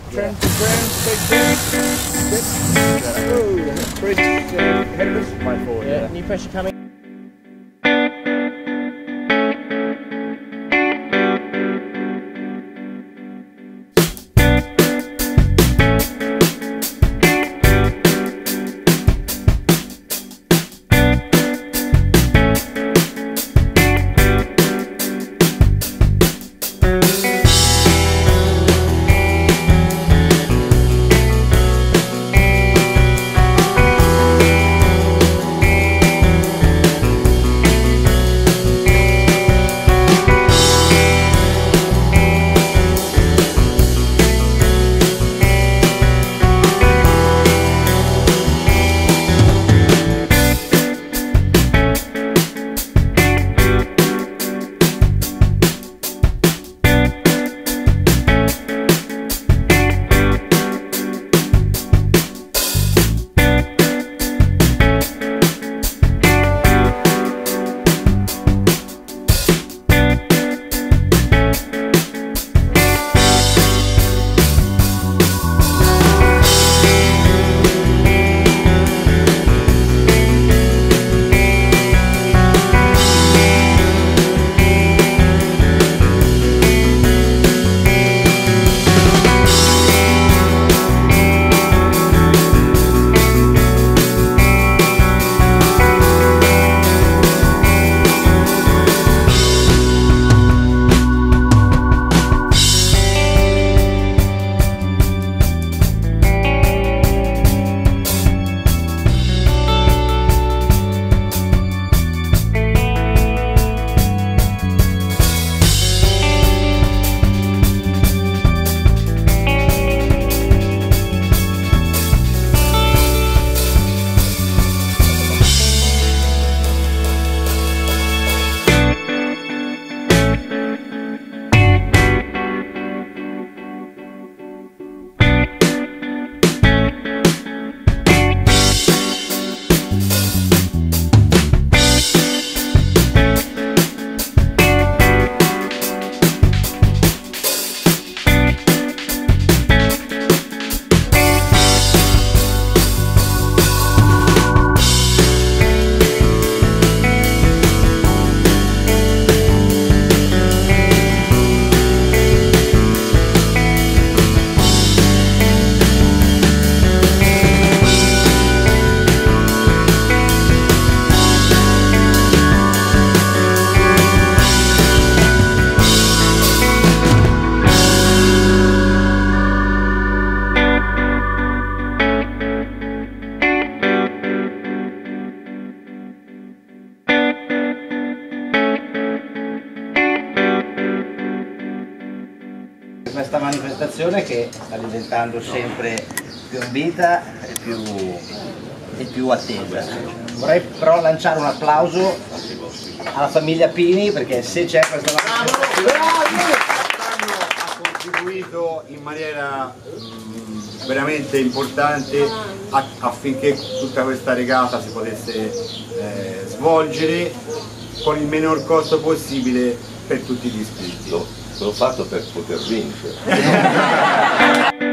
Trend to ground, take two. Oh, pretty head of us. Right forward, yeah. New pressure coming. Questa manifestazione che sta diventando sempre più ambita e più attesa. Vorrei però lanciare un applauso alla famiglia Pini, perché se c'è questa manifestazione ha contribuito in maniera veramente importante affinché tutta questa regata si potesse svolgere con il minor costo possibile per tutti gli iscritti. L'ho fatto per poter vincere.